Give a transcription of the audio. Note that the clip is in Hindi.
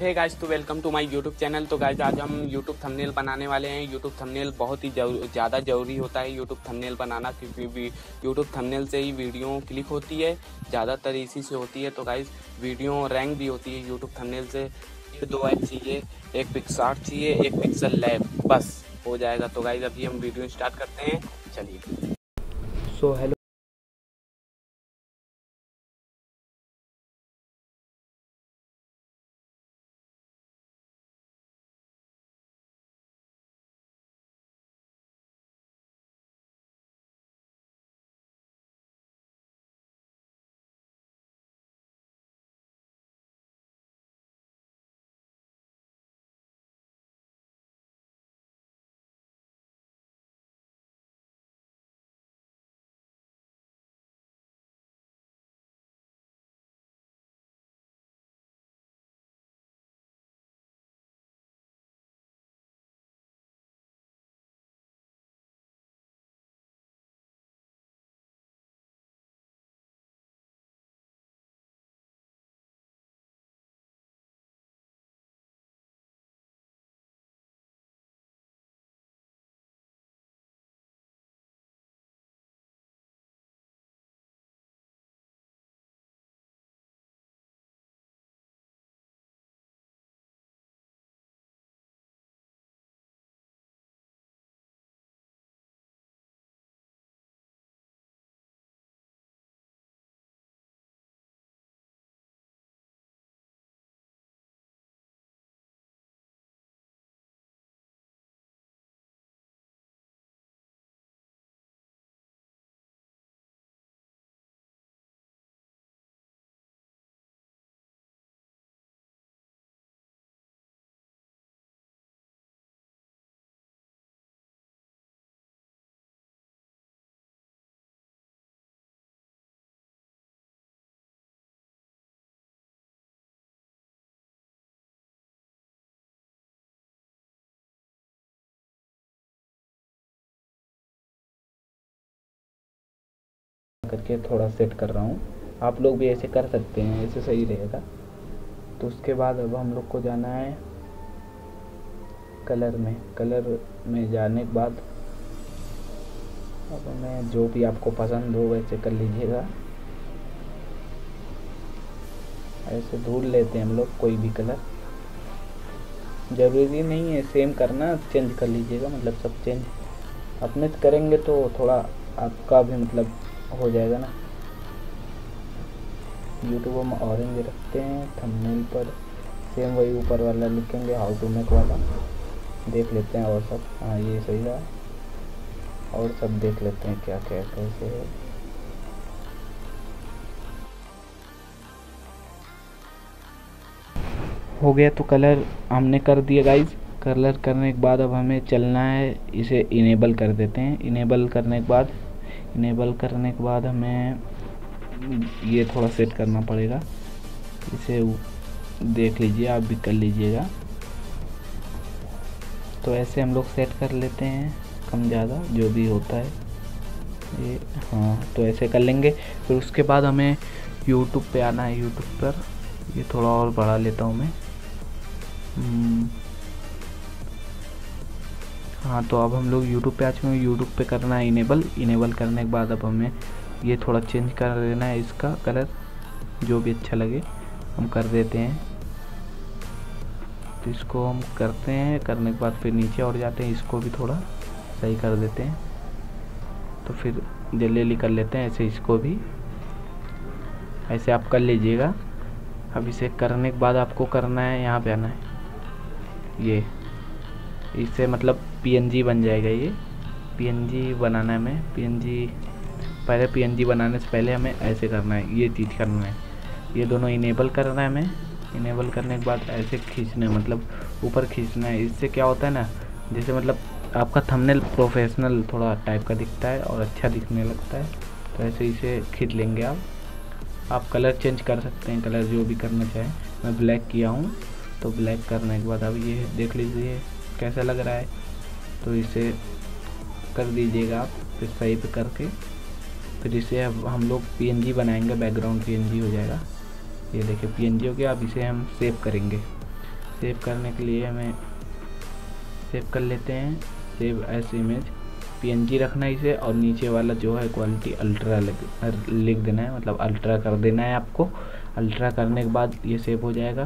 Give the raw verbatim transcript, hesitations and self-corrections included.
हे गाइस, तो welcome to my YouTube channel. तो गाइस आज हम यूट्यूब थंबनेल बनाने वाले हैं। यूट्यूब थंबनेल बहुत ही ज़्यादा ज़रूरी होता है यूट्यूब थंबनेल बनाना, क्योंकि यूट्यूब थंबनेल से ही वीडियो क्लिक होती है, ज़्यादातर इसी से होती है। तो गाइस वीडियो रैंक भी होती है यूट्यूब थंबनेल से। ये दो ऐप चाहिए, एक पिक्सार्ट चाहिए, एक पिक्सल लैब, बस हो जाएगा। तो गाइस अभी हम वीडियो स्टार्ट करते हैं, चलिए। सो हेलो करके थोड़ा सेट कर रहा हूँ। आप लोग भी ऐसे कर सकते हैं, ऐसे सही रहेगा। तो उसके बाद अब हम लोग को जाना है कलर में। कलर में जाने के बाद अब हमें जो भी आपको पसंद हो वैसे कर लीजिएगा। ऐसे ढूंढ लेते हैं हम लोग कोई भी कलर, ज़रूरी नहीं है सेम करना, चेंज कर लीजिएगा। मतलब सब चेंज अपने से करेंगे तो थोड़ा आपका भी मतलब हो जाएगा ना। यूट्यूब हम ऑरेंज रखते हैं, थंबनेल पर सेम वही ऊपर वाला लिखेंगे, हाउ टू मेक वाला देख लेते हैं। और सब हाँ ये सही रहा, और सब देख लेते हैं क्या क्या कैसे है। हो गया, तो कलर हमने कर दिया गाइज। कलर करने के बाद अब हमें चलना है, इसे इनेबल कर देते हैं। इनेबल करने के बाद इनेबल करने के बाद हमें ये थोड़ा सेट करना पड़ेगा। इसे देख लीजिए, आप भी कर लीजिएगा। तो ऐसे हम लोग सेट कर लेते हैं, कम ज़्यादा जो भी होता है ये। हाँ, तो ऐसे कर लेंगे। फिर उसके बाद हमें यूट्यूब पे आना है। यूट्यूब पर ये थोड़ा और बढ़ा लेता हूँ मैं। हाँ, तो अब हम लोग यूट्यूब पे आ चुके हैं। यूट्यूब पे करना है इनेबल। इनेबल करने के बाद अब हमें ये थोड़ा चेंज कर देना है, इसका कलर जो भी अच्छा लगे हम कर देते हैं। तो इसको हम करते हैं, करने के बाद फिर नीचे और जाते हैं, इसको भी थोड़ा सही कर देते हैं। तो फिर जल्दी कर लेते हैं ऐसे, इसको भी ऐसे आप कर लीजिएगा। अब इसे करने के बाद आपको करना है, यहाँ पे आना है, ये इससे मतलब पीएनजी बन जाएगा। ये पीएनजी बनाना है हमें। पीएनजी पहले पीएनजी बनाने से पहले हमें ऐसे करना है, ये चीज़ करना है। ये दोनों इनेबल करना है हमें। इनेबल करने के बाद ऐसे खींचना है, मतलब ऊपर खींचना है। इससे क्या होता है ना, जैसे मतलब आपका थंबनेल प्रोफेशनल थोड़ा टाइप का दिखता है और अच्छा दिखने लगता है। तो ऐसे इसे खींच लेंगे आप। आप कलर चेंज कर सकते हैं, कलर जो भी करना चाहें। मैं ब्लैक किया हूँ, तो ब्लैक करने के बाद अब ये देख लीजिए कैसा लग रहा है। तो इसे कर दीजिएगा आप, फिर सही पे करके फिर इसे अब हम लोग पीएनजी बनाएंगे, बैकग्राउंड पीएनजी हो जाएगा। ये देखिए पीएनजी हो गया। अब इसे हम सेव करेंगे। सेव करने के लिए हमें सेव कर लेते हैं, सेव एज इमेज पीएनजी रखना है इसे, और नीचे वाला जो है क्वालिटी अल्ट्रा लिख देना है, मतलब अल्ट्रा कर देना है आपको। अल्ट्रा करने के बाद ये सेव हो जाएगा।